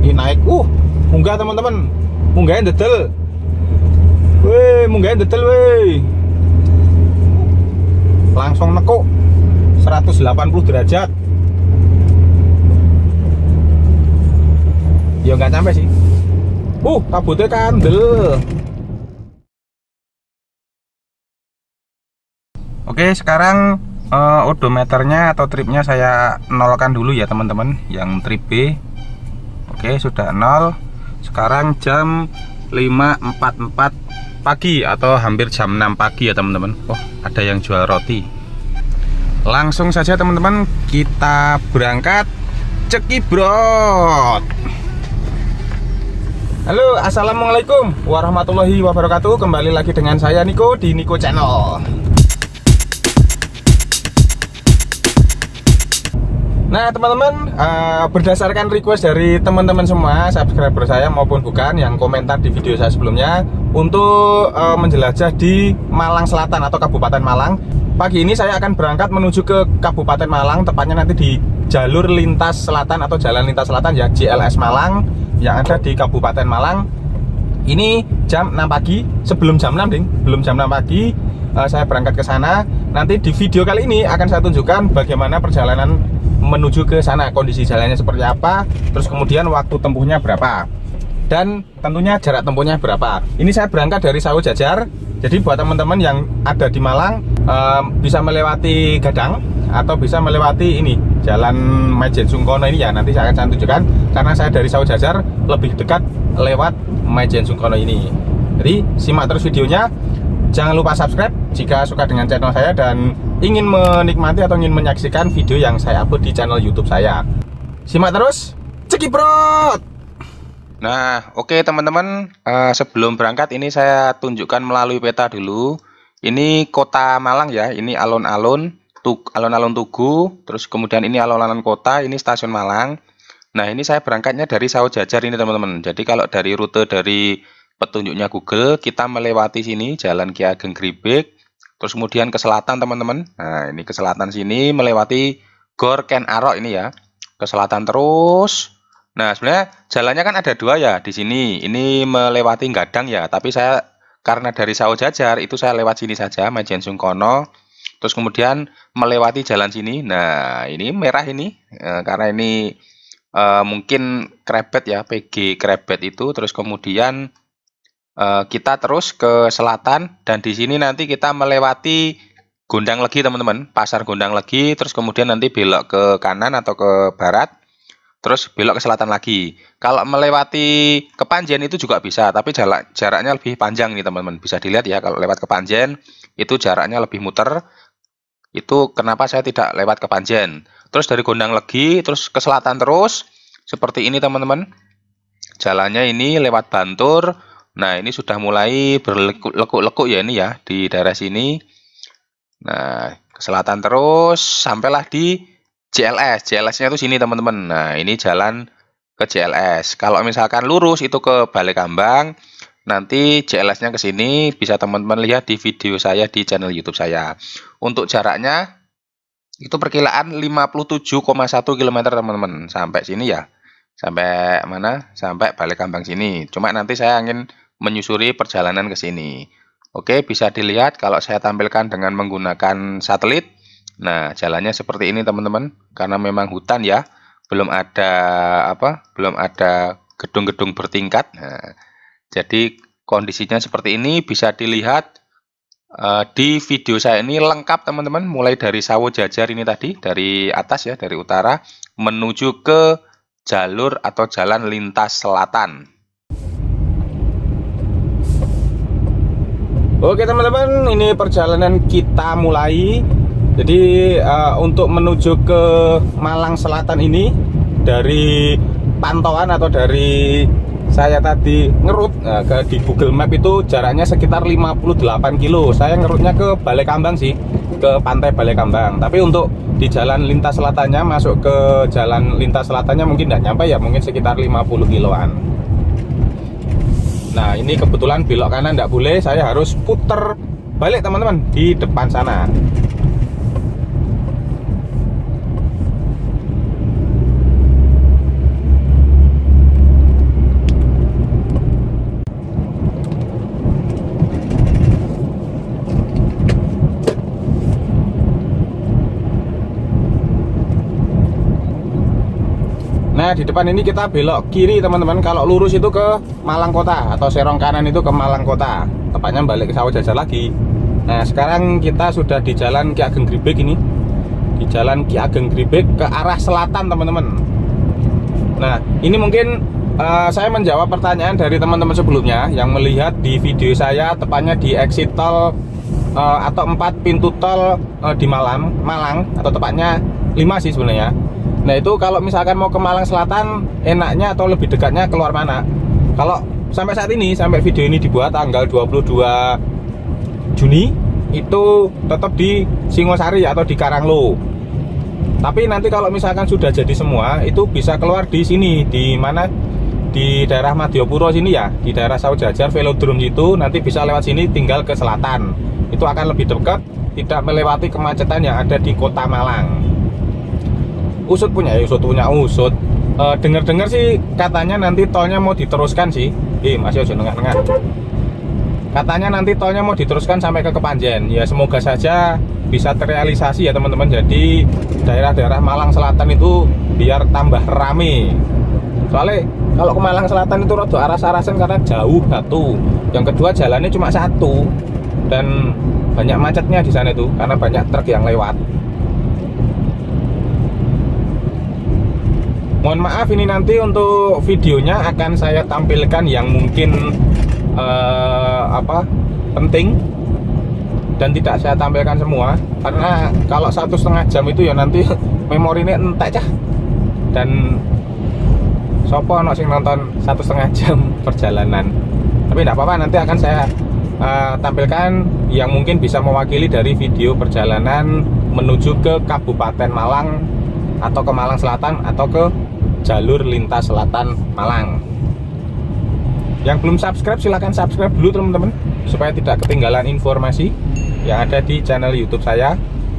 Ini naik, munggah teman-teman, munggahnya dedel, munggahnya dedel, langsung nekuk 180 derajat. Ya nggak sampai sih. Kabutnya kandel. Oke, sekarang odometernya atau tripnya saya nolkan dulu ya teman-teman, yang trip B. Oke, sudah 0. Sekarang jam 5.44 pagi atau hampir jam 6 pagi ya teman-teman. Ada yang jual roti. Langsung saja teman-teman, kita berangkat cekibrot. Halo, assalamualaikum warahmatullahi wabarakatuh. Kembali lagi dengan saya Niko di Niko Channel. Nah teman-teman, berdasarkan request dari teman-teman semua, subscriber saya maupun bukan, yang komentar di video saya sebelumnya, untuk menjelajah di Malang Selatan atau Kabupaten Malang. Pagi ini saya akan berangkat menuju ke Kabupaten Malang, tepatnya nanti di jalur lintas selatan atau jalan lintas selatan ya, JLS Malang, yang ada di Kabupaten Malang. Ini jam 6 pagi, sebelum jam 6 ding, belum jam 6 pagi saya berangkat ke sana. Nanti di video kali ini akan saya tunjukkan bagaimana perjalanan menuju ke sana, kondisi jalannya seperti apa, terus kemudian waktu tempuhnya berapa, dan tentunya jarak tempuhnya berapa. Ini saya berangkat dari Sawo Jajar. Jadi buat teman-teman yang ada di Malang, bisa melewati Gadang atau bisa melewati ini Jalan Maijen Sungkono ini ya, nanti saya akan tunjukkan, karena saya dari Sawo Jajar lebih dekat lewat Maijen Sungkono ini. Jadi simak terus videonya. Jangan lupa subscribe jika suka dengan channel saya dan ingin menikmati atau ingin menyaksikan video yang saya upload di channel YouTube saya. Simak terus, cekibrot! Nah, oke teman-teman, sebelum berangkat ini saya tunjukkan melalui peta dulu. Ini kota Malang ya, ini alun-alun Tugu, terus kemudian ini alun-alun kota, ini stasiun Malang. Nah, ini saya berangkatnya dari Sawo Jajar ini teman-teman. Jadi kalau dari rute dari petunjuknya Google, kita melewati sini Jalan Ki Ageng Gribek, terus kemudian ke selatan teman-teman. Nah, ini ke selatan sini melewati Gor Ken Arok ini ya, ke selatan terus. Nah, sebenarnya jalannya kan ada dua ya di sini. Ini melewati Gadang ya, tapi saya karena dari Sawo Jajar itu saya lewat sini saja, Maijen Sungkono. Terus kemudian melewati jalan sini. Nah, ini merah ini karena ini mungkin Krebet ya, PG Krebet itu. Terus kemudian kita terus ke selatan, dan di sini nanti kita melewati Gondang Legi teman-teman, pasar Gondang Legi, terus kemudian nanti belok ke kanan atau ke barat, terus belok ke selatan lagi. Kalau melewati Kepanjen itu juga bisa, tapi jaraknya lebih panjang nih teman-teman. Bisa dilihat ya, kalau lewat Kepanjen itu jaraknya lebih muter. Itu kenapa saya tidak lewat Kepanjen. Terus dari Gondang Legi terus ke selatan terus seperti ini teman-teman. Jalannya ini lewat Bantur. Nah, ini sudah mulai berlekuk-lekuk ya ini ya, di daerah sini. Nah, ke selatan terus, sampailah di JLS. JLS-nya itu sini teman-teman. Nah, ini jalan ke JLS. Kalau misalkan lurus itu ke Balai Kambang, nanti JLS-nya ke sini, bisa teman-teman lihat di video saya di channel YouTube saya. Untuk jaraknya, itu perkiraan 57,1 km teman-teman. Sampai sini ya. Sampai mana? Sampai Balai Kambang sini. Cuma nanti saya ingin menyusuri perjalanan ke sini. Oke, bisa dilihat kalau saya tampilkan dengan menggunakan satelit. Nah, jalannya seperti ini teman-teman, karena memang hutan ya, belum ada gedung-gedung bertingkat. Nah, jadi kondisinya seperti ini, bisa dilihat di video saya ini lengkap teman-teman, mulai dari Sawo Jajar ini tadi, dari atas ya, dari utara menuju ke jalur atau jalan lintas selatan. Oke teman-teman, ini perjalanan kita mulai. Jadi untuk menuju ke Malang Selatan ini, dari pantauan atau dari saya tadi ngerut di Google Map itu jaraknya sekitar 58 kilo. Saya ngerutnya ke Balai Kambang sih, ke pantai Balai Kambang. Tapi untuk di jalan lintas selatannya, masuk ke jalan lintas selatannya mungkin tidak nyampe ya, mungkin sekitar 50 kiloan. Nah, ini kebetulan belok kanan tidak boleh, saya harus puter balik teman-teman di depan sana. Nah, di depan ini kita belok kiri teman-teman. Kalau lurus itu ke Malang Kota, atau serong kanan itu ke Malang Kota. Tepatnya balik ke Sawah Jajar lagi. Nah, sekarang kita sudah di jalan Ki Ageng Gribek ini. Di jalan Ki Ageng Gribek ke arah selatan teman-teman. Nah, ini mungkin saya menjawab pertanyaan dari teman-teman sebelumnya yang melihat di video saya, tepatnya di exit tol atau 4 pintu tol di Malang, atau tepatnya 5 sih sebenarnya. Nah, itu kalau misalkan mau ke Malang Selatan, enaknya atau lebih dekatnya keluar mana? Kalau sampai saat ini, sampai video ini dibuat tanggal 22 Juni, itu tetap di Singosari atau di Karanglo. Tapi nanti kalau misalkan sudah jadi semua, itu bisa keluar di sini, di mana? Di daerah Madiopuro sini ya, di daerah Sawah Jajar Velodrome itu, nanti bisa lewat sini tinggal ke selatan. Itu akan lebih dekat, tidak melewati kemacetan yang ada di Kota Malang. Usut. Dengar-dengar sih katanya nanti tolnya mau diteruskan sih. Masih aja nengah-nengah. Katanya nanti tolnya mau diteruskan sampai ke Kepanjen. Ya semoga saja bisa terrealisasi ya teman-teman. Jadi daerah-daerah Malang Selatan itu biar tambah rame. Soalnya kalau ke Malang Selatan itu rada aras-arasan karena jauh satu. Yang kedua jalannya cuma satu dan banyak macetnya di sana itu karena banyak truk yang lewat. Mohon maaf ini nanti untuk videonya akan saya tampilkan yang mungkin penting dan tidak saya tampilkan semua karena kalau 1,5 jam itu ya nanti memorinya entek cah. Dan sopo ono sing nonton 1,5 jam perjalanan. Tapi tidak apa-apa, nanti akan saya tampilkan yang mungkin bisa mewakili dari video perjalanan menuju ke Kabupaten Malang, atau ke Malang Selatan, atau ke jalur lintas selatan Malang. Yang belum subscribe silahkan subscribe dulu teman-teman, supaya tidak ketinggalan informasi yang ada di channel YouTube saya.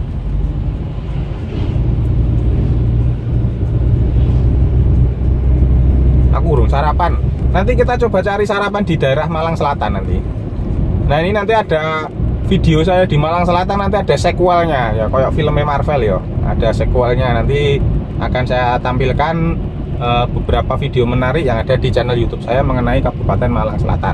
Aku urung sarapan. Nanti kita coba cari sarapan di daerah Malang Selatan nanti. Nah, ini nanti ada video saya di Malang Selatan, nanti ada sequelnya ya, kayak filmnya Marvel ya. Ada sequelnya, nanti akan saya tampilkan beberapa video menarik yang ada di channel YouTube saya mengenai Kabupaten Malang Selatan.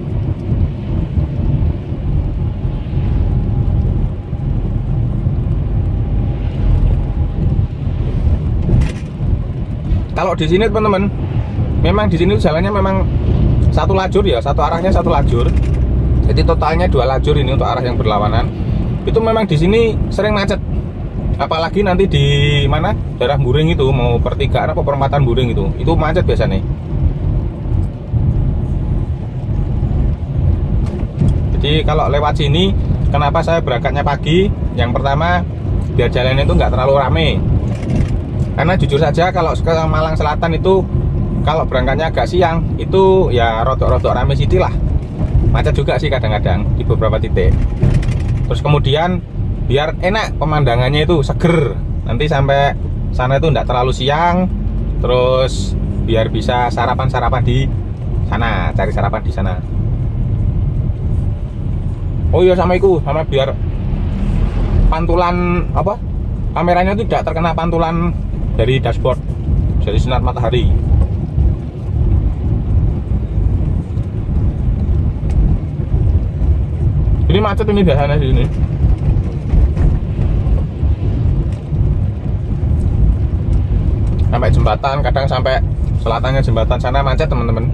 Kalau di sini teman-teman, memang di sini jalannya memang satu lajur ya, satu arahnya satu lajur. Jadi totalnya 2 lajur ini untuk arah yang berlawanan. Itu memang di sini sering macet. Apalagi nanti di mana daerah Buring itu, mau pertigaan apa perempatan Buring itu macet biasanya. Jadi kalau lewat sini, kenapa saya berangkatnya pagi? Yang pertama biar jalannya itu nggak terlalu rame. Karena jujur saja kalau ke Malang Selatan itu kalau berangkatnya agak siang itu ya rodok-rodok rame sithik lah. Macet juga sih kadang-kadang di beberapa titik. Terus kemudian biar enak pemandangannya itu seger, nanti sampai sana itu enggak terlalu siang. Terus biar bisa sarapan-sarapan di sana, cari sarapan di sana. Oh iya, sama biar pantulan kameranya itu tidak terkena pantulan dari dashboard, dari sinar matahari. Ini macet ini biasanya di sini. Sampai jembatan, kadang sampai selatannya jembatan sana macet teman-teman.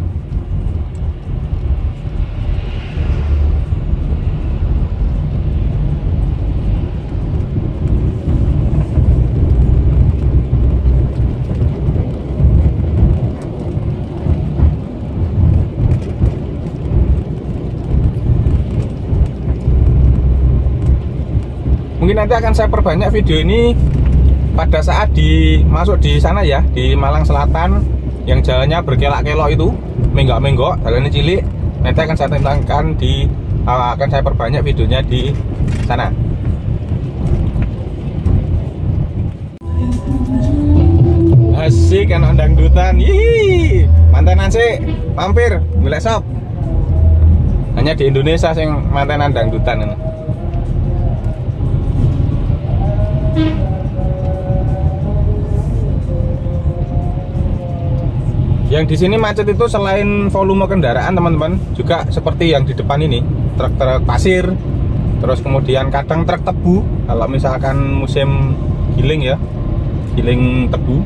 Mungkin nanti akan saya perbanyak video ini pada saat masuk di sana ya, di Malang Selatan yang jalannya berkelak-kelok itu, menggok-menggok, jalannya cilik. Nanti akan saya tentangkan akan saya perbanyak videonya di sana. Asik anak dangdutan. Ih, mantenan sih, mampir golek sop. Hanya di Indonesia sing mantenan dangdutan ini. Yang di sini macet itu selain volume kendaraan teman-teman, juga seperti yang di depan ini, truk-truk pasir, terus kemudian kadang truk tebu. Kalau misalkan musim giling ya, giling tebu.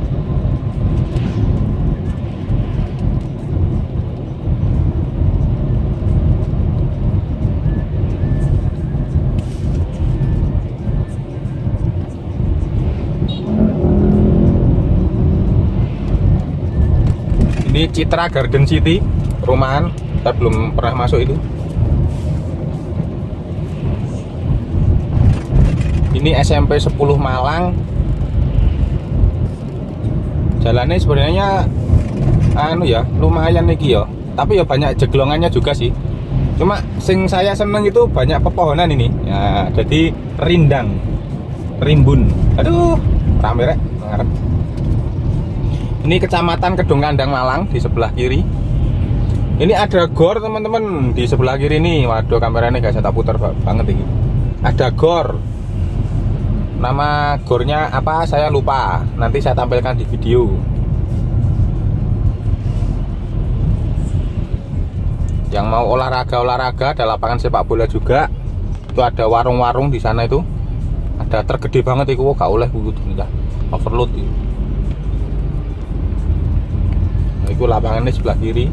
Ini Citra Garden City, perumahan. Saya belum pernah masuk itu. Ini SMP 10 Malang. Jalannya sebenarnya ya lumayan nih ya. Tapi ya banyak jeglongannya juga sih. Cuma sing saya seneng itu banyak pepohonan ini. Ya, jadi rindang, rimbun. Aduh, rame rek. Ini Kecamatan Kedung Kandang Malang di sebelah kiri. Ini ada gor teman-teman di sebelah kiri nih. Waduh, kameranya gak saya tak putar banget ini. Ada gor. Nama gornya apa saya lupa. Nanti saya tampilkan di video. Yang mau olahraga ada lapangan sepak bola juga. Itu ada warung-warung di sana itu. Ada tergede banget itu, gak oleh begitu, overload itu. Itu lapangannya sebelah kiri.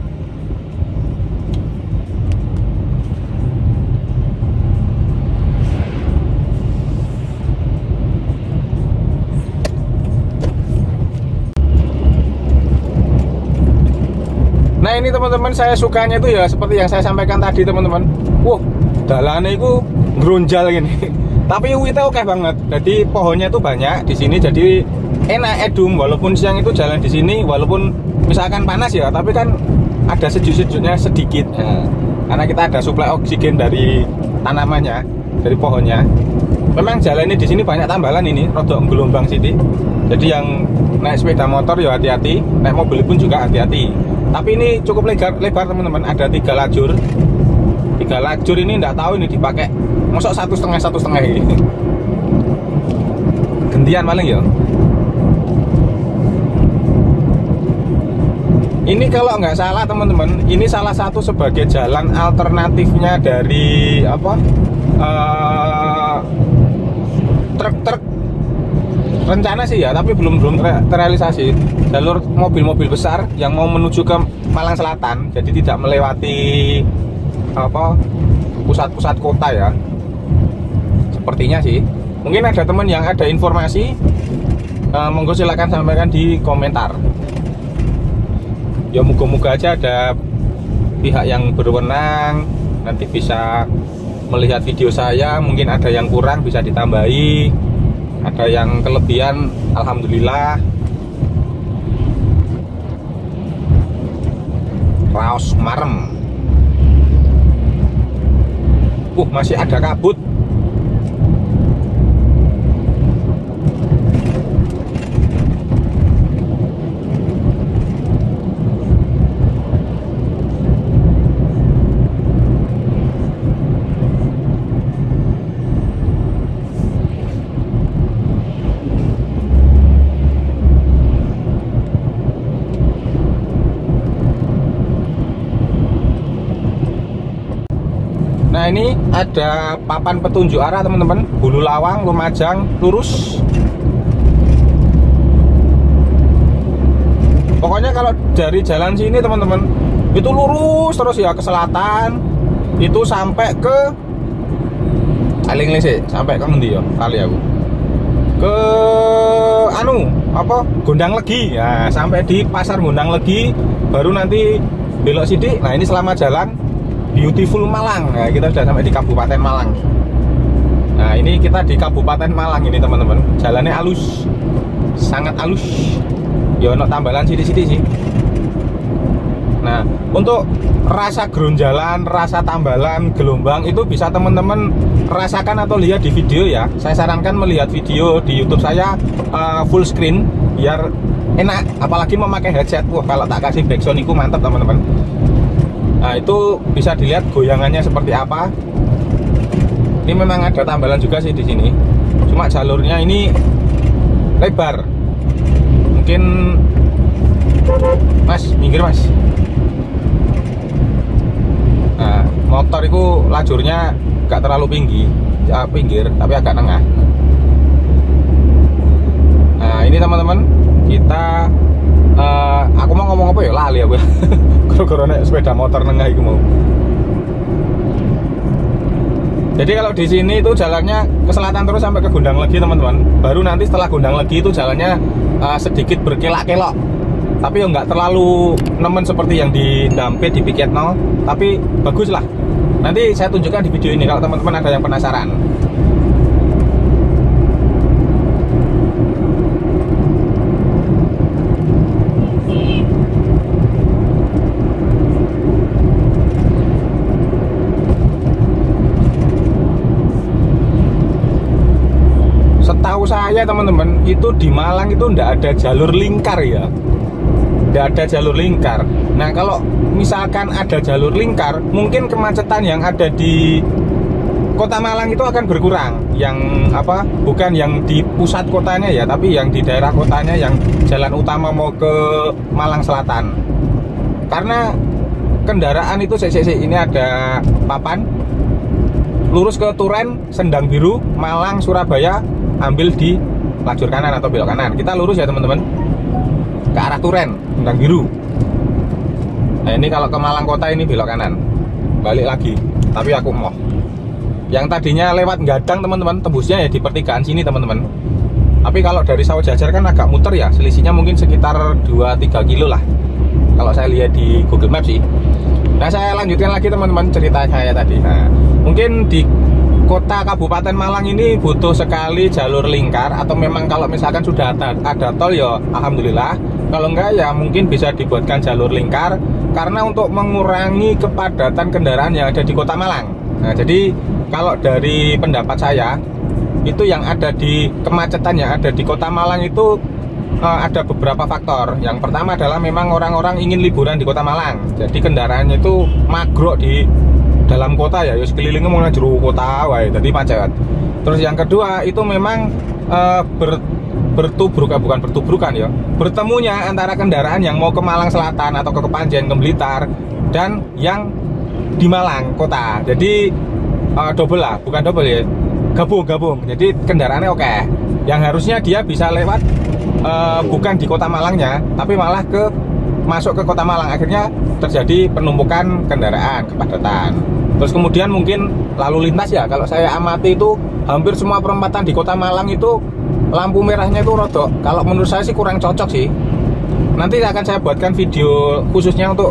Nah ini teman-teman, saya sukanya itu ya seperti yang saya sampaikan tadi teman-teman. Wah, dalannya itu ngeronjal gini. Tapi uwitnya oke banget. Jadi pohonnya itu banyak di sini, jadi enak edum. Walaupun siang itu jalan di sini, walaupun misalkan panas ya, tapi kan ada sejuk-sejuknya sedikit. Nah, karena kita ada suplai oksigen dari tanamannya, dari pohonnya. Memang jalannya di sini banyak tambalan ini, rodok gelombang sini. Jadi yang naik sepeda motor ya hati-hati, naik mobil pun juga hati-hati. Tapi ini cukup lebar teman-teman, ada 3 lajur. 3 lajur ini enggak tahu ini dipakai mosok 1,5 ini. Gantian paling ya. Ini kalau nggak salah teman-teman, ini salah satu sebagai jalan alternatifnya dari apa? Truk-truk rencana sih ya, tapi belum terrealisasi. Jalur mobil-mobil besar yang mau menuju ke Malang Selatan, jadi tidak melewati apa pusat-pusat kota ya. Sepertinya sih. Mungkin ada teman yang ada informasi, monggo silakan sampaikan di komentar. Ya moga-moga aja ada pihak yang berwenang nanti bisa melihat video saya. Mungkin ada yang kurang bisa ditambahi, ada yang kelebihan alhamdulillah. Raos marem. Masih ada kabut. Nah ini ada papan petunjuk arah teman-teman, Bulu Lawang, Lumajang, lurus. Pokoknya kalau dari jalan sini teman-teman, itu lurus terus ya ke selatan, itu sampai ke sampai ke ngendi ya kali aku ke Gondang Legi ya, sampai di Pasar Gondang Legi baru nanti belok sidik. Nah ini selama jalan Beautiful Malang. Nah, kita sudah sampai di Kabupaten Malang. Nah, ini kita di Kabupaten Malang ini, teman-teman. Jalannya halus. Sangat halus. Ya ono tambalan sithik-sithik sih. Nah, untuk rasa geronjalan, rasa tambalan, gelombang itu bisa teman-teman rasakan atau lihat di video ya. Saya sarankan melihat video di YouTube saya full screen biar enak, apalagi memakai headset. Wah, kalau tak kasih backsound itu mantap, teman-teman. Nah itu bisa dilihat goyangannya seperti apa. Ini memang ada tambalan juga sih di sini. Cuma jalurnya ini lebar. Mungkin Mas minggir mas. Nah, motor itu lajurnya gak terlalu tinggi, ya, pinggir, tapi agak tengah. Nah ini teman-teman, kita aku mau ngomong apa ya, lali aku. Gara-gara sepeda motor nengah itu mau. Jadi kalau di sini itu jalannya ke selatan terus sampai ke Gondang Legi teman-teman. Baru nanti setelah Gondang Legi itu jalannya sedikit berkelak-kelok. Tapi ya nggak terlalu nemen seperti yang di Dampit, di Piketno. Tapi bagus lah. Nanti saya tunjukkan di video ini kalau teman-teman ada yang penasaran. Setahu saya teman-teman, itu di Malang itu ndak ada jalur lingkar ya, ndak ada jalur lingkar. Nah kalau misalkan ada jalur lingkar, mungkin kemacetan yang ada di kota Malang itu akan berkurang. Yang apa, bukan yang di pusat kotanya ya, tapi yang di daerah kotanya, yang jalan utama mau ke Malang Selatan. Karena kendaraan itu ini ada papan lurus ke Turen, Sendang Biru, Malang, Surabaya, ambil di lajur kanan atau belok kanan. Kita lurus ya teman-teman ke arah Turen, Sendang Biru. Nah ini kalau ke Malang kota ini belok kanan, balik lagi. Tapi aku mau yang tadinya lewat Gadang teman-teman, tembusnya ya di pertigaan sini teman-teman. Tapi kalau dari Sawah Jajar kan agak muter ya, selisihnya mungkin sekitar 2-3 kilo lah kalau saya lihat di Google Maps sih. Nah saya lanjutkan lagi teman-teman cerita saya tadi. Nah mungkin di kota Kabupaten Malang ini butuh sekali jalur lingkar, atau memang kalau misalkan sudah ada tol ya alhamdulillah. Kalau enggak ya mungkin bisa dibuatkan jalur lingkar, karena untuk mengurangi kepadatan kendaraan yang ada di kota Malang. Nah jadi kalau dari pendapat saya, itu yang ada di kemacetan yang ada di kota Malang itu ada beberapa faktor. Yang pertama adalah memang orang-orang ingin liburan di kota Malang, jadi kendaraannya itu magrok di dalam kota ya, sekelilingnya mau jero kota, wah, jadi macet. Terus yang kedua itu memang bertubrukan ya, bertemunya antara kendaraan yang mau ke Malang Selatan atau ke Kepanjen, ke Blitar, dan yang di Malang kota. Jadi double lah, bukan double ya, gabung. Jadi kendaraannya oke. Yang harusnya dia bisa lewat bukan di kota Malangnya, tapi malah masuk ke kota Malang. Akhirnya terjadi penumpukan kendaraan, kepadatan. Terus kemudian mungkin lalu lintas ya, kalau saya amati itu hampir semua perempatan di kota Malang itu lampu merahnya itu rodok. Kalau menurut saya sih kurang cocok sih. Nanti akan saya buatkan video khususnya untuk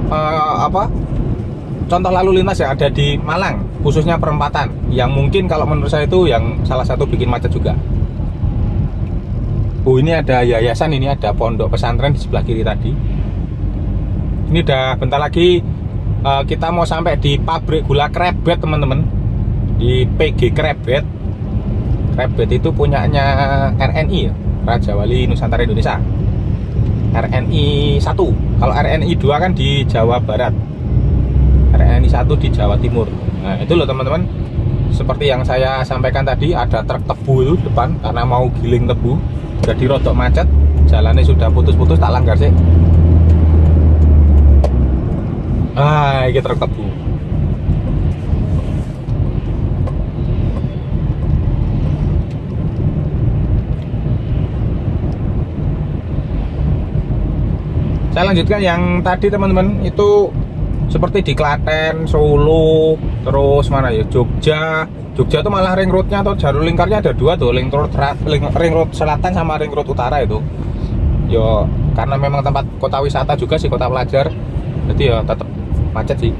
contoh lalu lintas yang ada di Malang, khususnya perempatan, yang mungkin kalau menurut saya itu yang salah satu bikin macet juga. Oh ini ada yayasan, ini ada pondok pesantren di sebelah kiri tadi. Ini udah bentar lagi kita mau sampai di pabrik gula Krebet teman-teman, di PG Krebet. Krebet itu punyanya RNI ya, Raja Wali Nusantara Indonesia. RNI 1, kalau RNI 2 kan di Jawa Barat, RNI 1 di Jawa Timur. Nah itu loh teman-teman, seperti yang saya sampaikan tadi, ada truk tebu itu depan karena mau giling tebu, jadi rodok macet, jalannya sudah putus-putus, tak langgar sih. Ini truk tebu. Saya lanjutkan yang tadi teman-teman, itu seperti di Klaten, Solo, terus mana ya, Jogja tuh malah ring roadnya atau jalur lingkarnya ada dua tuh, ring road selatan sama ring road utara itu. Yo karena memang tempat kota wisata juga sih, kota pelajar, jadi ya tetap macet sih.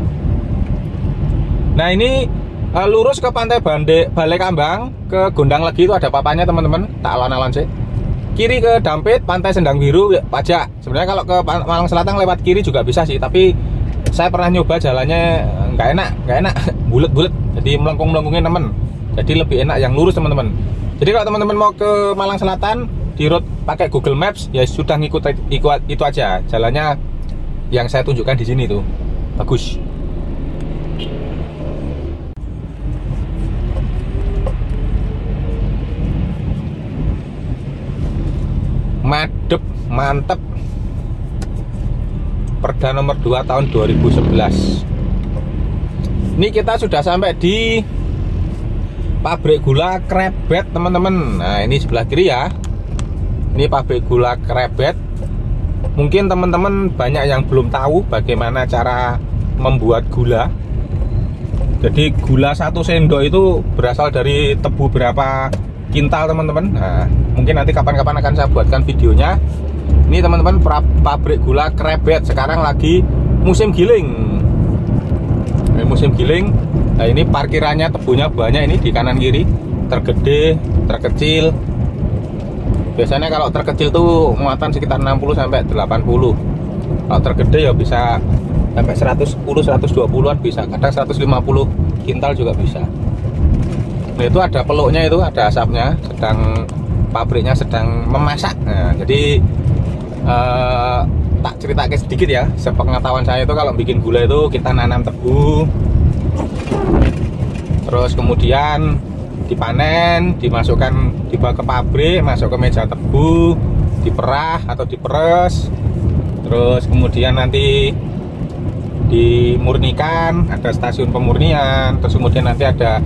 Nah ini lurus ke Pantai Balai Kambang, ke Gondang Legi itu ada papannya teman-teman, tak alon-alon sih. Kiri ke Dampit, Pantai Sendang Biru, pajak. Sebenarnya kalau ke Malang Selatan lewat kiri juga bisa sih, tapi saya pernah nyoba jalannya nggak enak, bulet-bulet, jadi melengkung-melengkungin temen. Jadi lebih enak yang lurus teman-teman. Jadi kalau teman-teman mau ke Malang Selatan di road pakai Google Maps, ya sudah ngikut itu aja jalannya yang saya tunjukkan di sini tuh, bagus. Madep, mantep. Perda nomor 2 tahun 2011. Ini kita sudah sampai di pabrik gula Krebet teman-teman. Nah ini sebelah kiri ya, ini pabrik gula Krebet. Mungkin teman-teman banyak yang belum tahu bagaimana cara membuat gula. Jadi gula 1 sendok itu berasal dari tebu berapa kintal teman-teman. Nah mungkin nanti kapan-kapan akan saya buatkan videonya. Ini teman-teman pabrik gula Krebet sekarang lagi musim giling. Musim giling. Nah ini parkirannya tebunya banyak, ini di kanan kiri, tergede, terkecil. Biasanya kalau terkecil tuh muatan sekitar 60 sampai 80. Kalau tergede ya bisa sampai 110 120-an bisa, kadang 150 kintal juga bisa. Nah itu ada peluknya, itu ada asapnya, pabriknya sedang memasak. Nah jadi tak ceritakan sedikit ya, sepengetahuan saya itu kalau bikin gula itu kita nanam tebu, terus kemudian dipanen, dibawa ke pabrik, masuk ke meja tebu, diperah atau diperes, terus kemudian nanti dimurnikan, ada stasiun pemurnian, terus kemudian nanti ada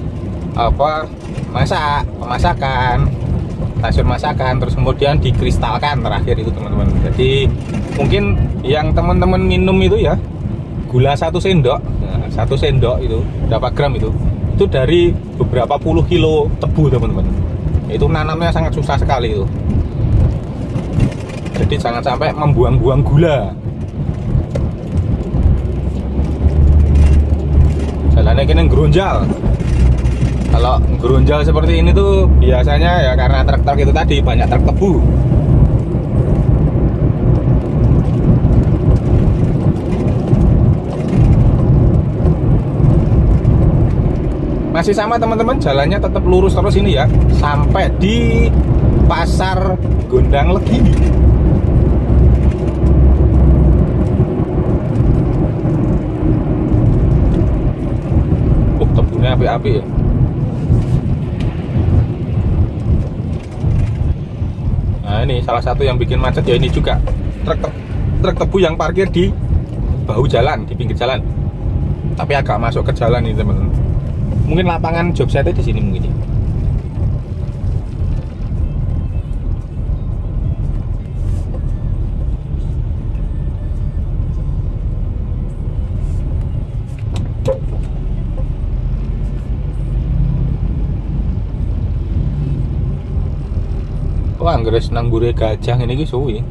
pemasakan, stasiun masakan, terus kemudian dikristalkan terakhir itu teman-teman. Jadi mungkin yang teman-teman minum itu ya gula 1 sendok. Nah, 1 sendok itu berapa gram itu dari beberapa puluh kilo tebu teman-teman. Itu nanamnya sangat susah sekali itu. Jadi jangan sampai membuang-buang gula. Jalannya kini ngeronjal. Kalau ngeronjal seperti ini tuh biasanya ya karena truk-truk itu tadi banyak truk tebu. Masih sama teman-teman, jalannya tetap lurus terus ini ya, sampai di Pasar Gondang Legi. Tebunya api-api ya. Nah ini salah satu yang bikin macet ya, ini juga truk tebu yang parkir di bahu jalan, di pinggir jalan, tapi agak masuk ke jalan ini teman-teman. Mungkin lapangan job site di sini mungkin. Wah, anggere nang mbure gajah ini iki suwi.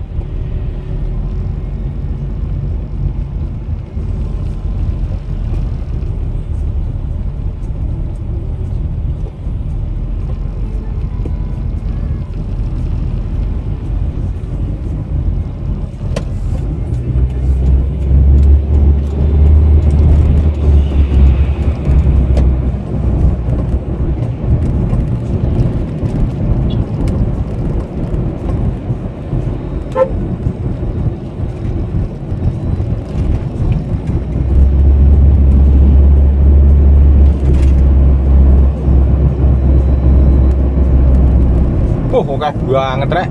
Oke banget rek.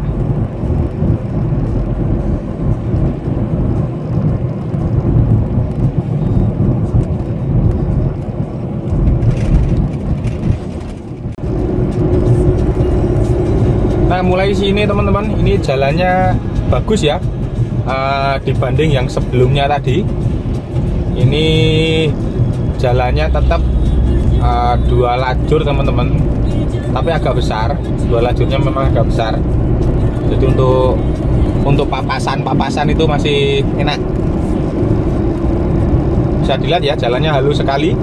Nah mulai sini teman-teman, ini jalannya bagus ya, dibanding yang sebelumnya tadi. Ini jalannya tetap 2 lajur teman-teman, tapi agak besar. 2 lajurnya memang agak besar. Jadi untuk papasan itu masih enak. Bisa dilihat ya, jalannya halus sekali.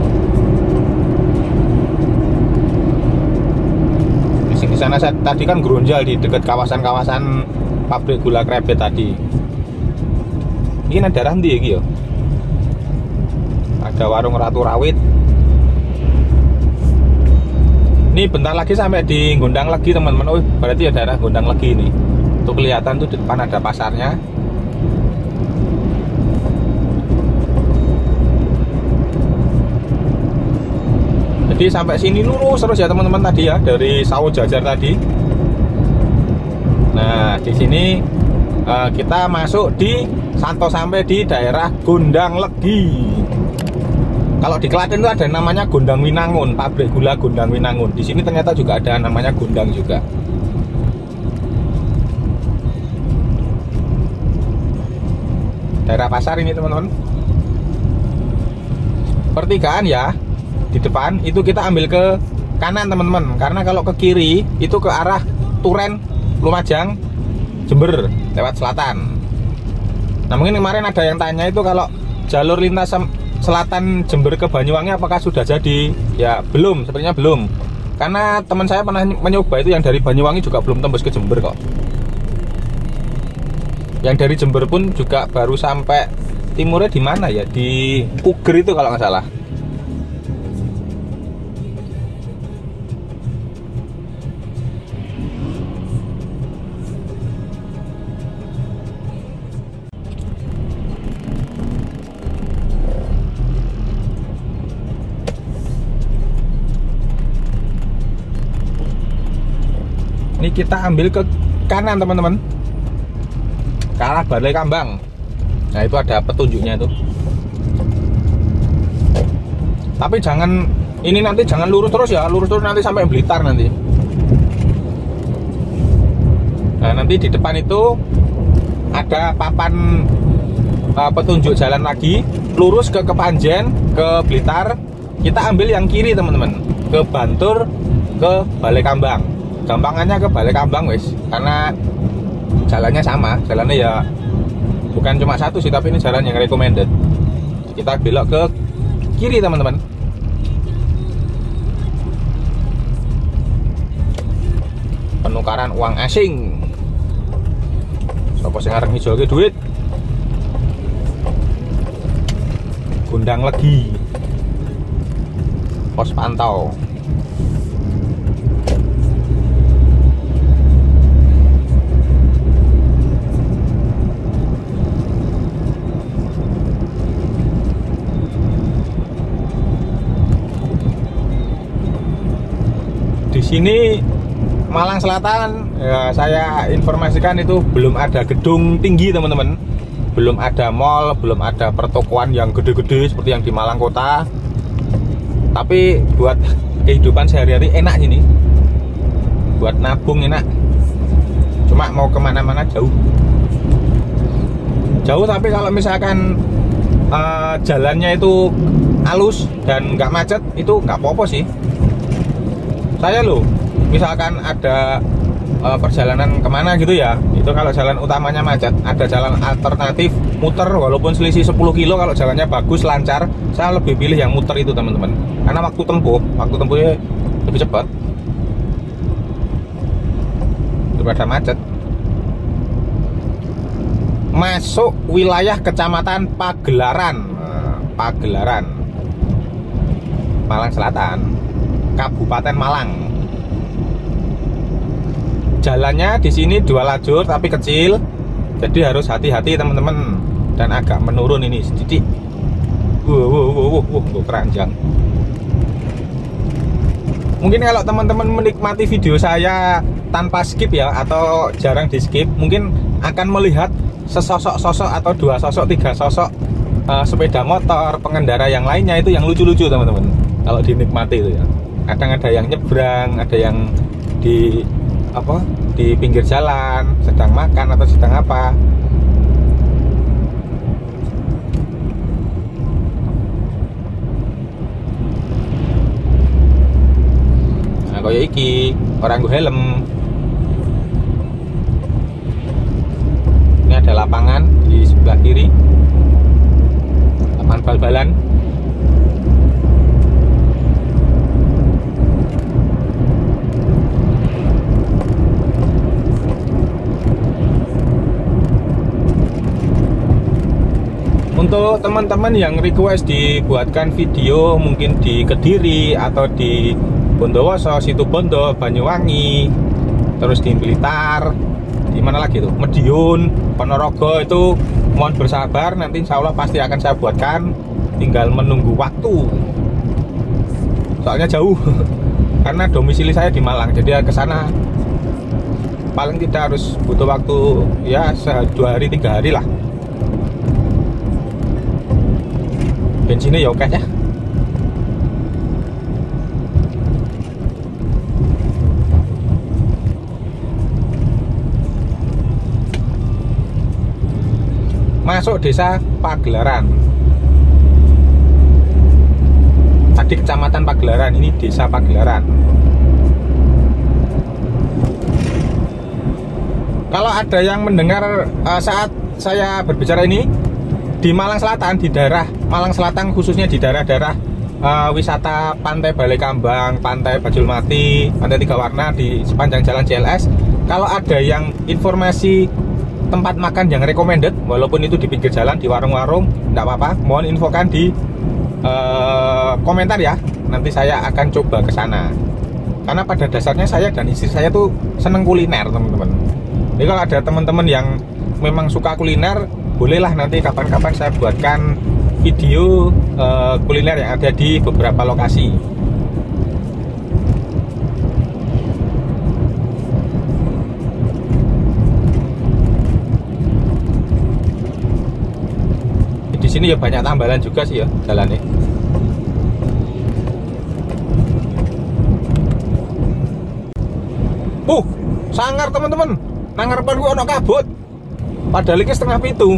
Di sana tadi kan geronjal di dekat kawasan-kawasan pabrik gula Krebet tadi. Ini ada daerah ndi iki ya? Ada warung Ratu Rawit. Ini bentar lagi sampai di Gondang Legi teman-teman. Oh berarti ya daerah Gondang Legi ini. Tuh kelihatan tuh di depan ada pasarnya. Jadi sampai sini lurus terus ya teman-teman tadi ya, dari Sawo Jajar tadi. Nah di sini kita masuk di Santo sampai di daerah Gondang Legi. Kalau di Klaten itu ada namanya Gondang Winangun, pabrik gula Gondang Winangun. Di sini ternyata juga ada namanya Gondang juga. Daerah pasar ini teman-teman. Pertigaan ya. Di depan itu kita ambil ke kanan teman-teman, karena kalau ke kiri itu ke arah Turen, Lumajang, Jember lewat selatan. Nah mungkin kemarin ada yang tanya itu kalau jalur lintas selatan Jember ke Banyuwangi apakah sudah jadi? Ya belum, sepertinya belum, karena teman saya pernah mencoba itu yang dari Banyuwangi juga belum tembus ke Jember kok. Yang dari Jember pun juga baru sampai timurnya di mana ya, di Puger itu kalau nggak salah. Ini kita ambil ke kanan teman-teman, ke arah Balai Kambang. Nah itu ada petunjuknya itu. Tapi jangan, ini nanti jangan lurus terus ya, lurus terus nanti sampai Blitar nanti. Nah nanti di depan itu ada papan petunjuk jalan lagi, lurus ke Kepanjen, ke Blitar. Kita ambil yang kiri teman-teman, ke Bantur, ke Balai Kambang. Gampangannya ke Balai Kambang wes, karena jalannya sama, jalannya ya bukan cuma satu sih, tapi ini jalan yang recommended. Kita belok ke kiri teman-teman. Penukaran uang asing. Sopo sing arep ngijolke duit? Gondang Legi. Pos pantau. Sini Malang Selatan ya, saya informasikan itu belum ada gedung tinggi teman-teman, belum ada mall, belum ada pertokoan yang gede-gede seperti yang di Malang Kota. Tapi buat kehidupan sehari-hari enak sini, buat nabung enak. Cuma mau kemana-mana jauh, tapi kalau misalkan jalannya itu halus dan nggak macet itu nggak apa-apa sih. Saya loh, misalkan ada perjalanan kemana gitu ya, itu kalau jalan utamanya macet, ada jalan alternatif muter walaupun selisih 10 kilo, kalau jalannya bagus, lancar, saya lebih pilih yang muter itu teman-teman, karena waktu tempuhnya lebih cepat daripada macet. Masuk wilayah Kecamatan Pagelaran, Malang Selatan, Kabupaten Malang. Jalannya di sini 2 lajur tapi kecil, jadi harus hati-hati teman-teman, dan agak menurun ini sedikit. Keranjang. Mungkin kalau teman-teman menikmati video saya tanpa skip ya, atau jarang di skip, mungkin akan melihat sesosok-sosok atau 2 sosok, 3 sosok sepeda motor, pengendara yang lainnya itu yang lucu-lucu teman-teman. Kalau dinikmati itu ya. Kadang ada yang nyebrang, ada yang di pinggir jalan sedang makan atau sedang apa. Nah kayak iki orang gue helm. Ini ada lapangan di sebelah kiri, lapangan bal-balan. Untuk teman-teman yang request dibuatkan video mungkin di Kediri atau di Bondowoso, Situbondo, Banyuwangi, terus di Blitar, di mana lagi tuh, Medion, Ponorogo, itu mohon bersabar, nanti insya Allah pasti akan saya buatkan, tinggal menunggu waktu. Soalnya jauh, karena domisili saya di Malang, jadi ke sana paling tidak harus butuh waktu ya 2 hari 3 hari lah. Bensinnya ya oke ya. Masuk desa Pagelaran. Tadi kecamatan Pagelaran, ini desa Pagelaran. Kalau ada yang mendengar saat saya berbicara ini di Malang Selatan, di daerah Malang Selatan khususnya di daerah-daerah wisata Pantai Balai Kambang, Pantai Bajulmati, Pantai Tiga Warna di sepanjang jalan CLS, kalau ada yang informasi tempat makan yang recommended, walaupun itu di pinggir jalan, di warung-warung, enggak apa-apa, mohon infokan di komentar ya. Nanti saya akan coba ke sana. Karena pada dasarnya saya dan istri saya tuh seneng kuliner, teman-teman. Jadi kalau ada teman-teman yang memang suka kuliner, bolehlah nanti kapan-kapan saya buatkan video kuliner yang ada di beberapa lokasi. Di sini ya banyak tambalan juga sih ya jalannya. Sangar teman-teman. Nangarepan gua ono kabut. Padahal ini 6:30.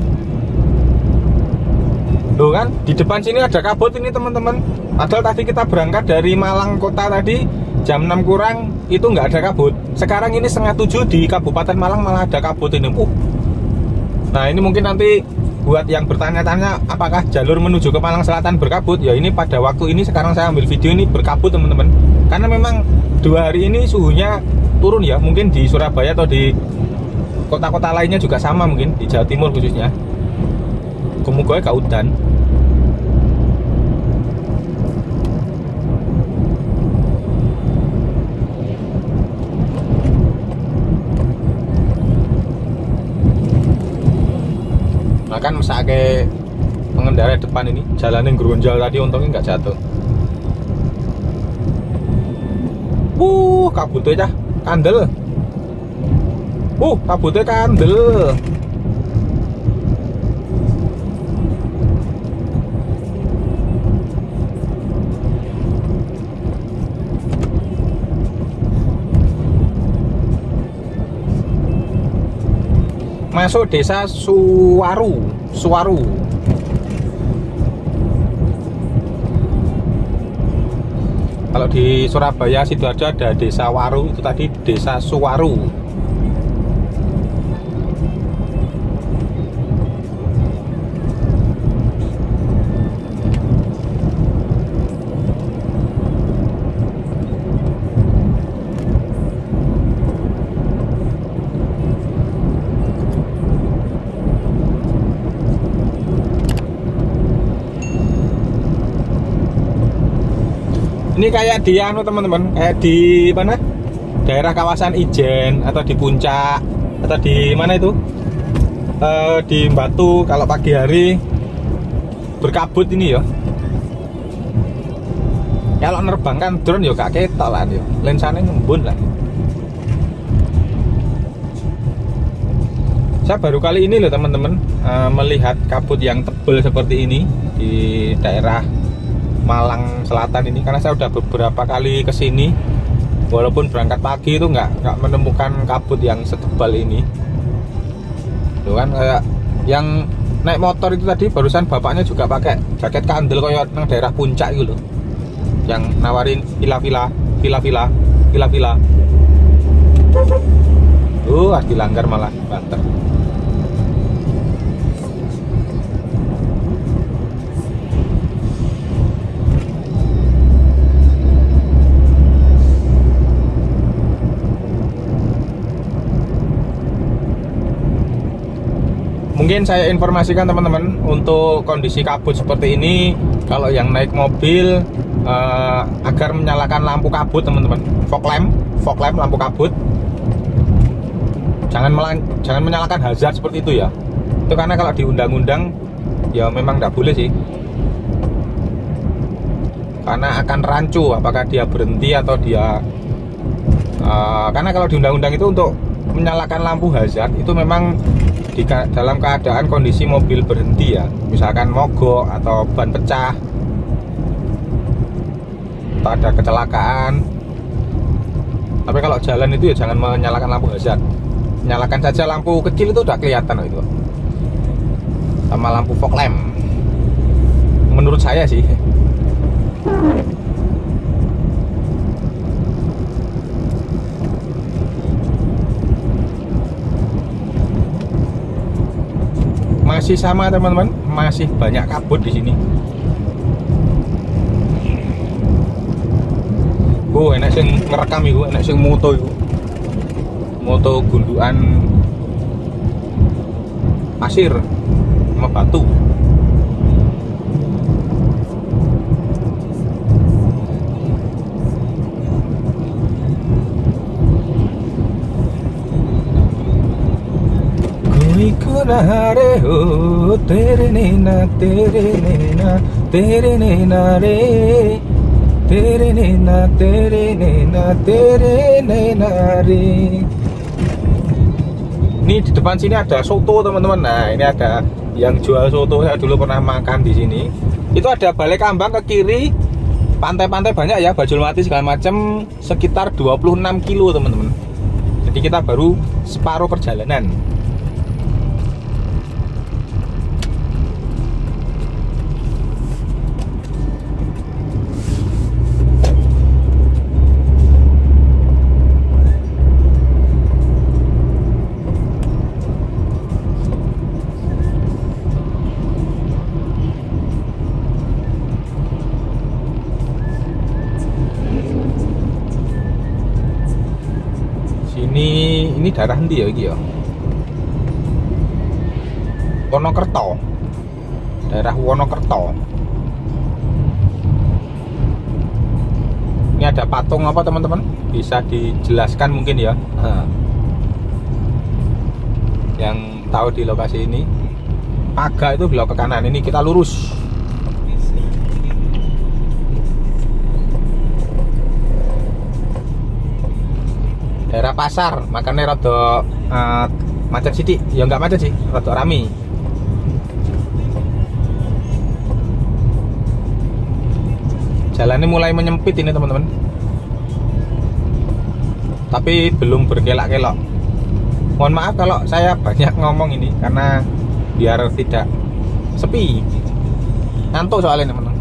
Loh kan, di depan sini ada kabut ini teman-teman. Padahal tadi kita berangkat dari Malang kota tadi jam 6 kurang itu nggak ada kabut. Sekarang ini 6:30 di Kabupaten Malang malah ada kabut ini. Nah ini mungkin nanti buat yang bertanya-tanya apakah jalur menuju ke Malang Selatan berkabut, ya ini pada waktu ini sekarang saya ambil video ini berkabut teman-teman. Karena memang 2 hari ini suhunya turun ya, mungkin di Surabaya atau di kota-kota lainnya juga sama, mungkin di Jawa Timur khususnya. Kemudian gak udan. Nah kan mesake pengendara depan ini jalannya gerunjal tadi, untungnya nggak jatuh. Kabutnya cah kandel. Kabutnya kandel. Masuk desa Suwaru. Kalau di Surabaya Sidoarjo ada desa Waru, itu tadi desa Suwaru. Ini kayak di teman-teman, kayak di mana? Daerah kawasan Ijen atau di Puncak atau di mana itu? Di Batu kalau pagi hari berkabut ini ya. Kalau nerbangkan drone ya gak ketok lah ya. Lensanya ngembun lah. Saya baru kali ini loh teman-teman melihat kabut yang tebal seperti ini di daerah Malang Selatan ini, karena saya udah beberapa kali kesini, walaupun berangkat pagi itu nggak menemukan kabut yang setebal ini. Tuh kan kayak yang naik motor itu tadi barusan bapaknya juga pakai jaket kandel kayak nang daerah Puncak gitu loh, yang nawarin villa-villa. Dilanggar malah banter. Mungkin saya informasikan teman-teman, untuk kondisi kabut seperti ini, kalau yang naik mobil agar menyalakan lampu kabut teman-teman, fog lamp lampu kabut, jangan menyalakan hazard seperti itu ya. Itu karena kalau di undang-undang ya memang tidak boleh sih, karena akan rancu apakah dia berhenti atau dia karena kalau di undang-undang itu untuk menyalakan lampu hazard itu memang dalam keadaan kondisi mobil berhenti ya, misalkan mogok atau ban pecah atau ada kecelakaan. Tapi kalau jalan itu ya jangan menyalakan lampu hazard, nyalakan saja lampu kecil itu udah kelihatan itu, sama lampu fog lamp menurut saya sih. Masih sama teman-teman, masih banyak kabut di sini. Enak sing ngerekam iku, enak sing moto iku. Moto gundukan pasir sama batu. Kunare ho tere nena re tere nena re. Ini di depan sini ada soto teman-teman. Nah ini ada yang jual soto, saya dulu pernah makan di sini. Itu ada Balai Kambang ke kiri, pantai-pantai banyak ya, Bajulmati segala macam, sekitar 26 kilo teman-teman. Jadi kita baru separuh perjalanan. Ini daerah endi ya iki ya? Wonokerto. Daerah Wonokerto. Ini ada patung apa teman-teman? Bisa dijelaskan mungkin ya? Yang tahu di lokasi ini. Paga itu belok ke kanan, ini kita lurus. Daerah pasar, makanya rada macet sidik. Ya nggak macet sih, rada rame. Jalannya mulai menyempit ini teman-teman, tapi belum berkelak-kelok. Mohon maaf kalau saya banyak ngomong ini, karena biar tidak sepi. Ngantuk soalnya teman-teman.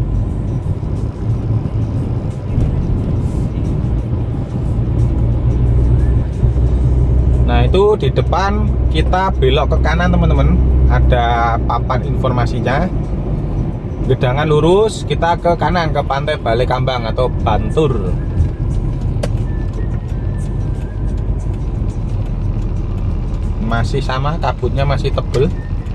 Nah itu di depan kita belok ke kanan teman-teman, ada papan informasinya. Gedangan lurus, kita ke kanan ke pantai Balai Kambang atau Bantur. Masih sama, kabutnya masih tebel.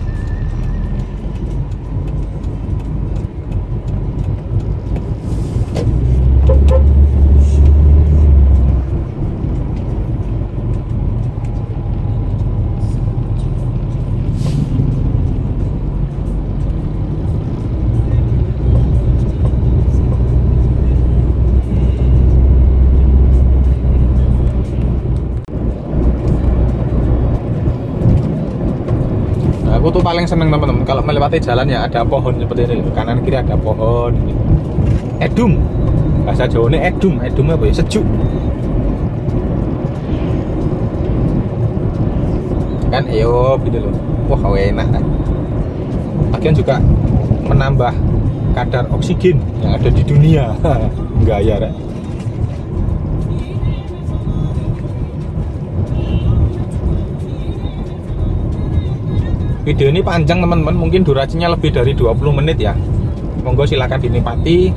Aku tuh paling seneng teman-teman kalau melewati jalan ya ada pohon seperti ini, kanan kiri ada pohon. Edung, bahasa Jawanya edung, edung apa ya? Sejuk. Kan eop gitu loh. Wah enak kan. Bagian juga menambah kadar oksigen yang ada di dunia. Gaya kan. Video ini panjang teman-teman, mungkin durasinya lebih dari 20 menit ya. Monggo silakan dinikmati.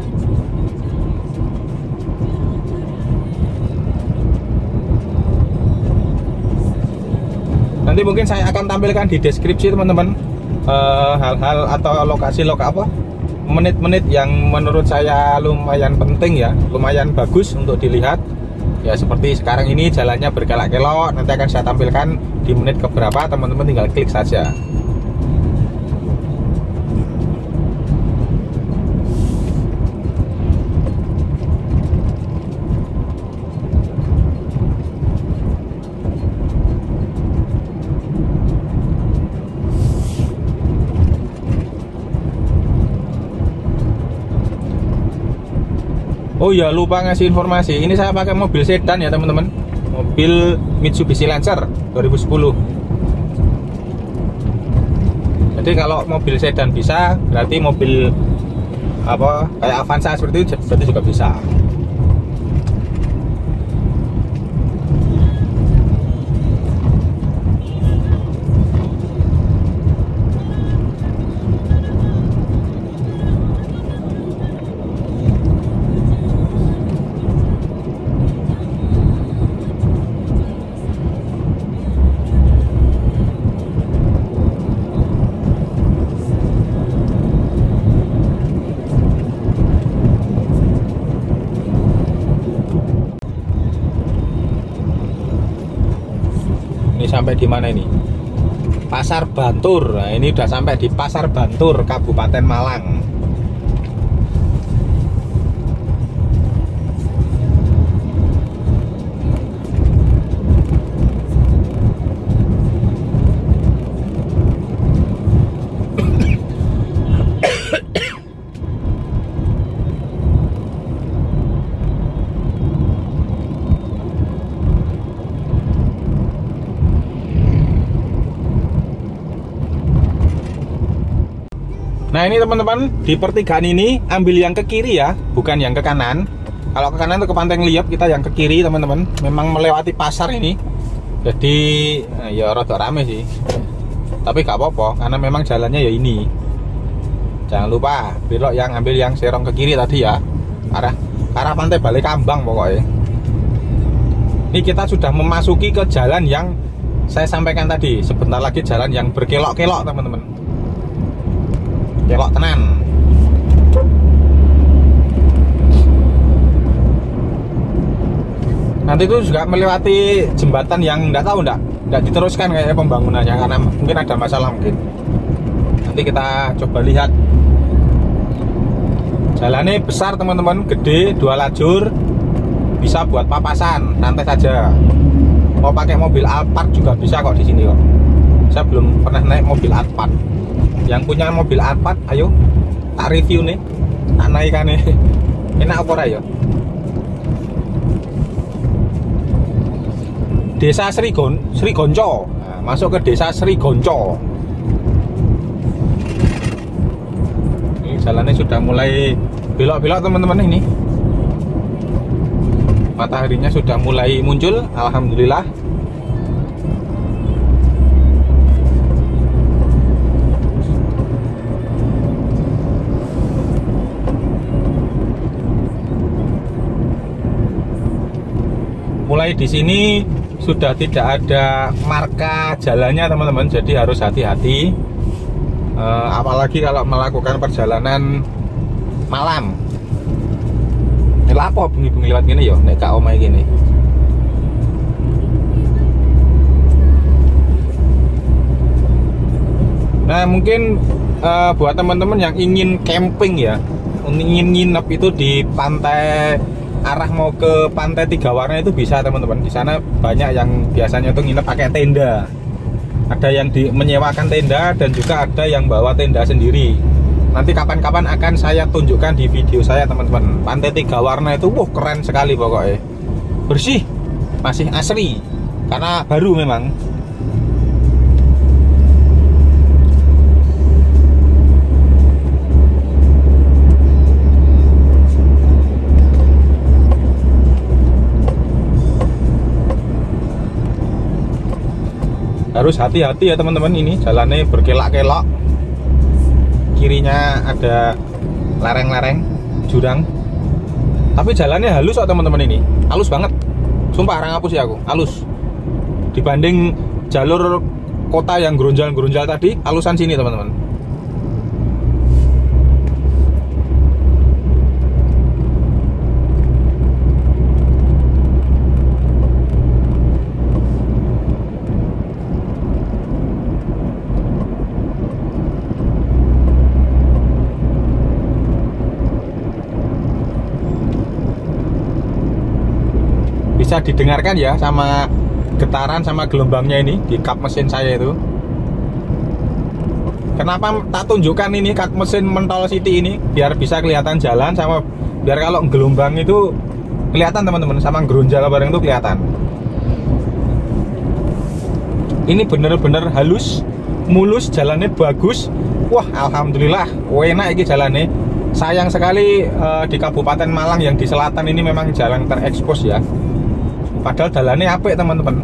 Nanti mungkin saya akan tampilkan di deskripsi teman-teman hal-hal atau lokasi-lokasi menit-menit yang menurut saya lumayan penting ya, lumayan bagus untuk dilihat. Ya seperti sekarang ini jalannya berkelak-kelok, nanti akan saya tampilkan di menit keberapa, teman-teman tinggal klik saja. Oh ya, lupa ngasih informasi. Ini saya pakai mobil sedan ya teman-teman. Mobil Mitsubishi Lancer 2010. Jadi kalau mobil sedan bisa, berarti mobil apa kayak Avanza seperti itu berarti juga bisa. Sampai di mana ini? Pasar Bantur. Nah, ini udah sampai di Pasar Bantur, Kabupaten Malang. Nah ini teman-teman, di pertigaan ini ambil yang ke kiri ya, bukan yang ke kanan. Kalau ke kanan itu ke Pantai Ngeliep, kita yang ke kiri teman-teman. Memang melewati pasar ini, jadi ya rada rame sih. Tapi gak apa-apa, karena memang jalannya ya ini. Jangan lupa belok yang ambil yang serong ke kiri tadi ya, arah Pantai Balai Kambang pokoknya. Ini kita sudah memasuki ke jalan yang saya sampaikan tadi. Sebentar lagi jalan yang berkelok-kelok teman-teman. Kelok tenan. Nanti itu juga melewati jembatan yang enggak diteruskan kayak pembangunannya karena mungkin ada masalah mungkin. Nanti kita coba lihat. Jalannya besar teman-teman, gede, 2 lajur, bisa buat papasan, santai saja. Mau pakai mobil Alphard juga bisa kok di sini kok. Saya belum pernah naik mobil Alphard. Yang punya mobil Alphard, ayo tak review nih, tak naikkan nih. Enak apa ora ya? Desa Srigonco. Nah, masuk ke Desa Srigonco. Ini jalannya sudah mulai belok-belok teman-teman ini. Mataharinya sudah mulai muncul, alhamdulillah. Mulai di sini sudah tidak ada marka jalannya teman-teman, jadi harus hati-hati. Apalagi kalau melakukan perjalanan malam. Ini lapo bengi-bengi lewat gini yo, nek gak omahe gini. Nah mungkin buat teman-teman yang ingin camping ya, ingin nginep itu di pantai, arah mau ke Pantai Tiga Warna itu bisa teman-teman. Di sana banyak yang biasanya tuh nginep pakai tenda. Ada yang menyewakan tenda dan juga ada yang bawa tenda sendiri. Nanti kapan-kapan akan saya tunjukkan di video saya teman-teman. Pantai Tiga Warna itu keren sekali pokoknya. Bersih, masih asri karena baru memang. Harus hati-hati ya teman-teman, ini jalannya berkelak-kelok. Kirinya ada lereng-lereng, jurang. Tapi jalannya halus kok teman-teman, ini halus banget. Sumpah orang hapus ya aku, halus. Dibanding jalur kota yang gerunjal-gerunjal tadi, halusan sini teman-teman. Bisa didengarkan ya sama getaran sama gelombangnya ini di kap mesin saya itu. Kenapa tak tunjukkan ini kap mesin Mentol City ini biar bisa kelihatan jalan sama biar kalau gelombang itu kelihatan teman-teman, sama geronjal bareng itu kelihatan. Ini bener-bener halus, mulus, jalannya bagus. Wah, alhamdulillah, enak ini jalannya. Sayang sekali di Kabupaten Malang yang di selatan ini memang jalan terekspos ya. Padahal jalannya apik teman-teman.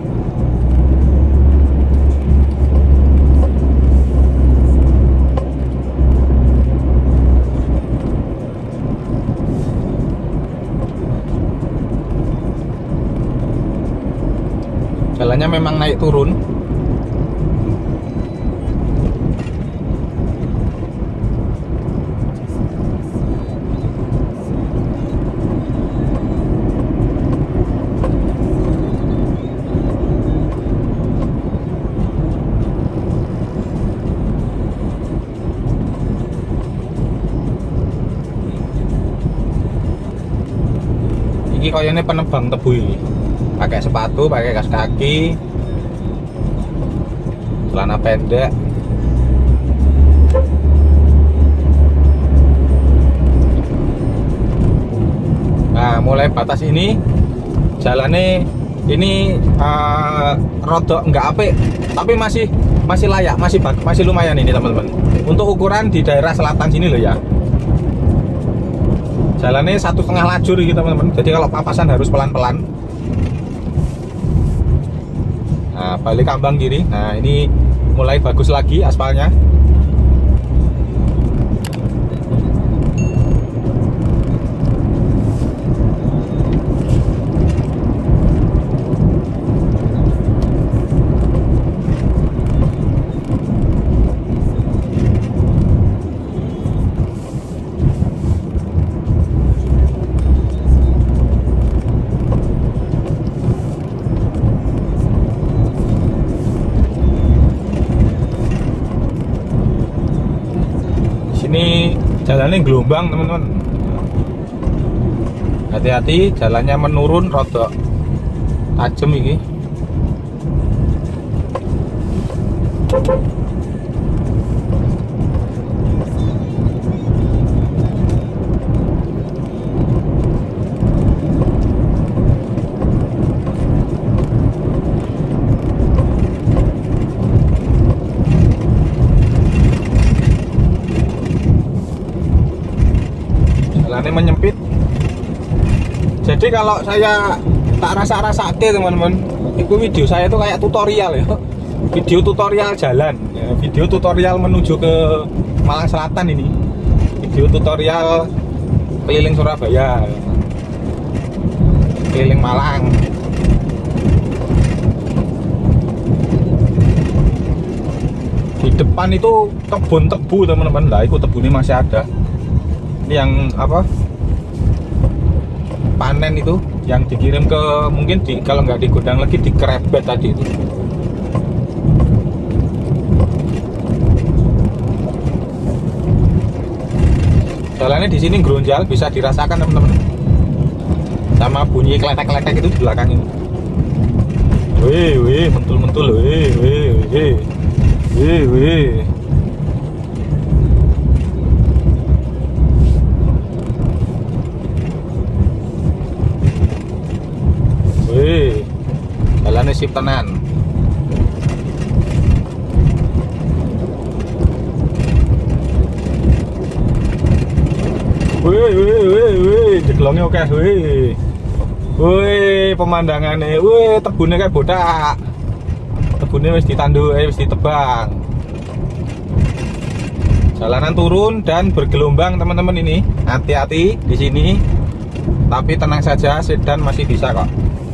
Jalannya memang naik turun. Iki koyone penebang tebu ini. Pakai sepatu, pakai kaos kaki, celana pendek. Nah, mulai batas ini jalannya ini rodok nggak apik, tapi masih layak, masih lumayan ini teman-teman. Untuk ukuran di daerah selatan sini loh ya. Jalannya 1,5 lajur gitu teman-teman. Jadi kalau papasan harus pelan-pelan. Nah, balik kambang kiri. Nah, ini mulai bagus lagi aspalnya. Ini jalannya gelombang teman-teman, hati-hati jalannya menurun rodok tajam ini. Jalannya menyempit. Jadi kalau saya tak rasa-rasake teman-teman, itu video saya itu kayak tutorial ya. Video tutorial jalan ya, video tutorial menuju ke Malang Selatan ini. Video tutorial keliling Surabaya, keliling Malang. Di depan itu kebun tebu teman-teman. Lah, itu tebu ini masih ada. Ini yang apa, panen itu yang dikirim ke, mungkin kalau nggak di gudang lagi di Krebet tadi itu. Jalannya di sini geronjal, bisa dirasakan teman-teman, sama bunyi kletek-kletek itu di belakang ini. Wih, mentul-mentul, wih. Jalannya sip tenan. Wih, jeglongnya oke, wih, pemandangannya, wih, tebunnya kayak bodak. Tebunnya wis ditandu, wis ditebang. Jalanan turun dan bergelombang teman-teman ini. Hati-hati di sini. Tapi tenang saja, sedan masih bisa kok.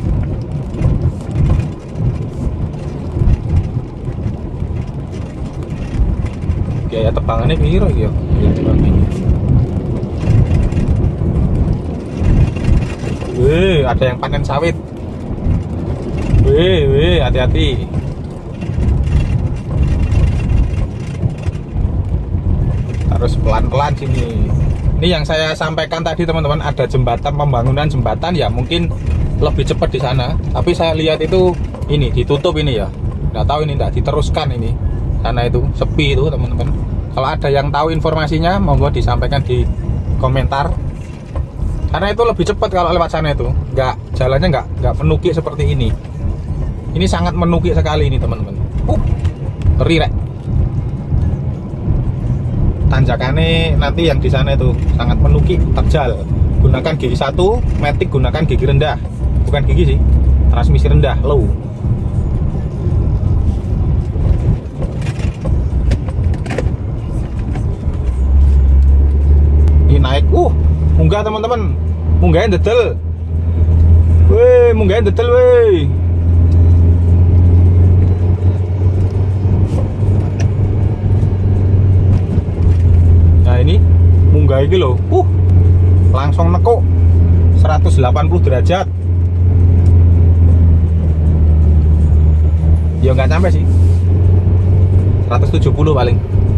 Biaya tebangannya piro ya? Wih, ada yang panen sawit. Wih, hati-hati. Harus pelan-pelan sini. Ini yang saya sampaikan tadi teman-teman, ada jembatan, pembangunan jembatan ya, mungkin lebih cepat di sana. Tapi saya lihat itu ini ditutup ini ya. Nggak tahu ini nggak diteruskan ini. Sana itu sepi itu teman-teman. Kalau ada yang tahu informasinya, monggo disampaikan di komentar. karena itu lebih cepat kalau lewat sana itu. Jalannya nggak menukik seperti ini. Ini sangat menukik sekali ini teman-teman. Ngeri rek. Tanjakannya nanti yang di sana itu sangat menukik, terjal. Gunakan gigi 1, Matic gunakan gigi rendah. Bukan gigi sih, transmisi rendah, low. Ini naik, munggah teman-teman. Munggahnya dedel. Weh, munggahnya dedel weh. Nah ini munggah ini loh. Langsung nekuk 180 derajat. Ya nggak sampai sih, 170 paling.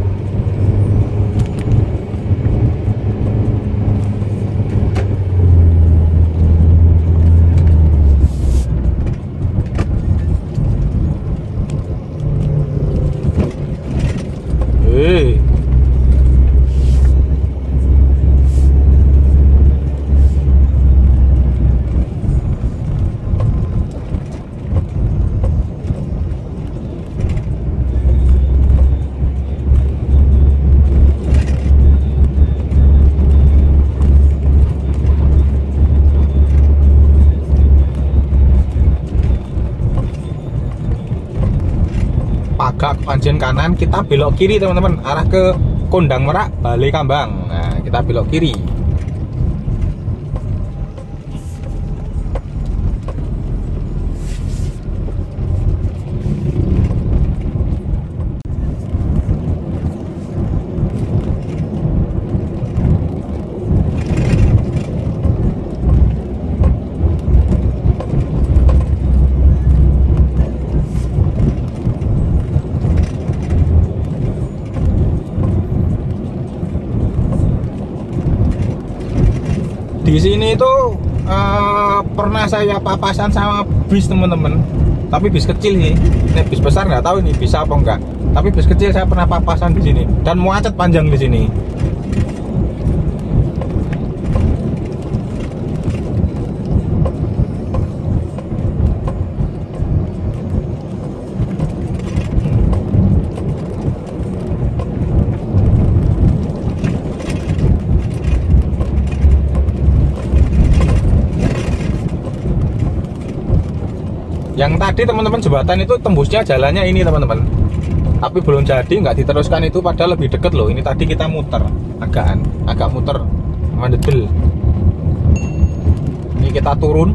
Agak kepancing kanan, kita belok kiri teman-teman, arah ke Kondang Merak, Balai Kambang. Nah, kita belok kiri. Di sini itu pernah saya papasan sama bis teman-teman, tapi bis kecil sih. Ini bis besar nggak tahu ini bisa apa enggak. Tapi bis kecil saya pernah papasan di sini dan macet panjang di sini. Yang tadi teman-teman jembatan itu tembusnya jalannya ini teman-teman, tapi belum jadi, nggak diteruskan itu, padahal lebih deket loh. Ini tadi kita muter, agak muter, mandedel. Ini kita turun.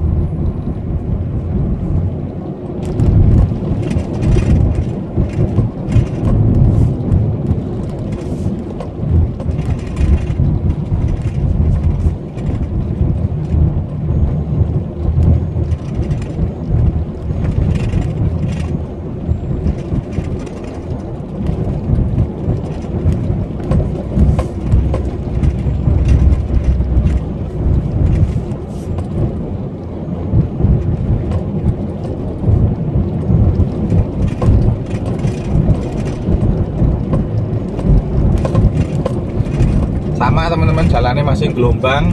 Sama teman-teman, jalannya masih gelombang.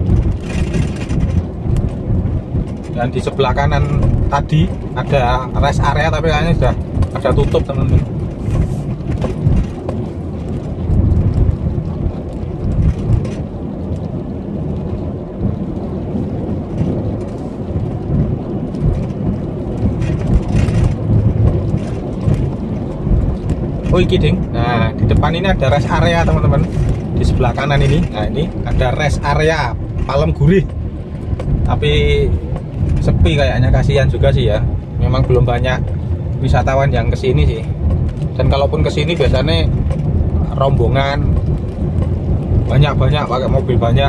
Dan di sebelah kanan tadi ada rest area, tapi kayaknya sudah ada tutup teman-teman. Oh iki ding. Nah, di depan ini ada rest area teman-teman. Di sebelah kanan ini, nah ini ada rest area Palem Gurih. Tapi sepi kayaknya, kasihan juga sih ya. Memang belum banyak wisatawan yang kesini sih. Dan kalaupun kesini biasanya rombongan banyak-banyak, pakai mobil banyak.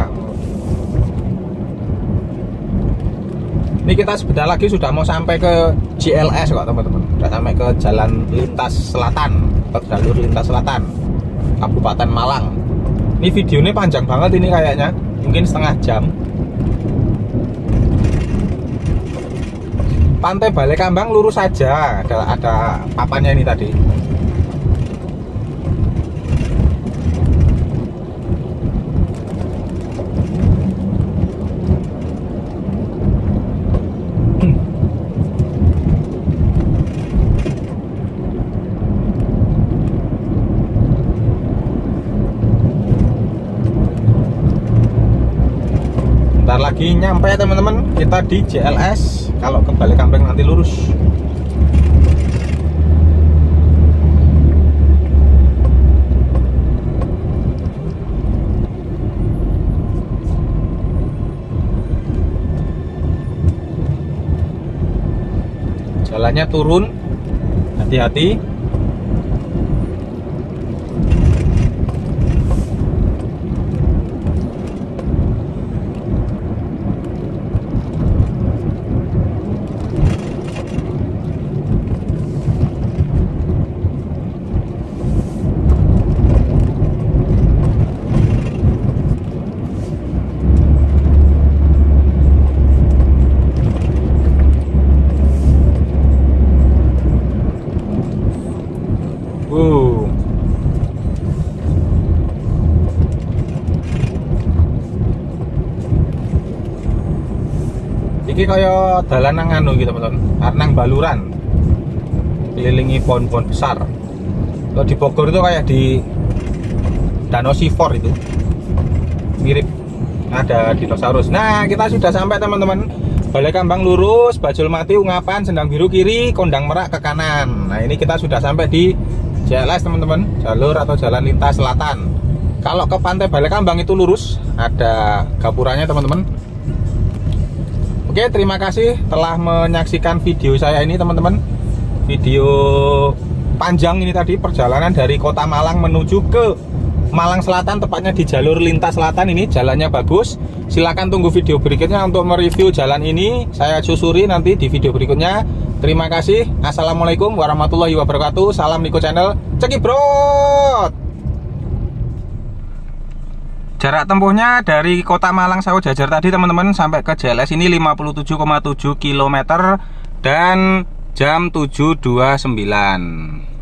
Ini kita sebentar lagi sudah mau sampai ke JLS kok teman-teman. Sudah sampai ke Jalan Lintas Selatan, atau jalur Lintas Selatan, Kabupaten Malang. Ini videonya panjang banget ini kayaknya, mungkin setengah jam. Pantai Balai Kambang lurus saja, ada papannya ini tadi. lagi nyampe teman-teman, kita di JLS. Kalau ke Balekambang nanti lurus. Jalannya turun, hati-hati. Ini kaya dalan nang anu gitu teman-teman, nang Baluran, kelilingi pohon-pohon besar. Kalau di Bogor itu kayak di Danau Sifor itu, mirip ada dinosaurus. Nah, kita sudah sampai teman-teman. Balekambang lurus, Bajulmati Ungapan, Sendang Biru kiri, Kondang Merak ke kanan. Nah, ini kita sudah sampai di JLS teman-teman, jalur atau jalan lintas selatan. Kalau ke pantai Balekambang itu lurus, ada gapuranya teman-teman. Oke, terima kasih telah menyaksikan video saya ini teman-teman. Video panjang ini tadi, perjalanan dari kota Malang menuju ke Malang Selatan, tepatnya di jalur lintas selatan ini. Jalannya bagus. Silahkan tunggu video berikutnya untuk mereview jalan ini. Saya susuri nanti di video berikutnya. Terima kasih. Assalamualaikum warahmatullahi wabarakatuh. Salam Niko Channel. Cekibrot. Jarak tempuhnya dari kota Malang Sawo Jajar tadi teman-teman sampai ke JLS ini 57,7 km dan jam 7.29.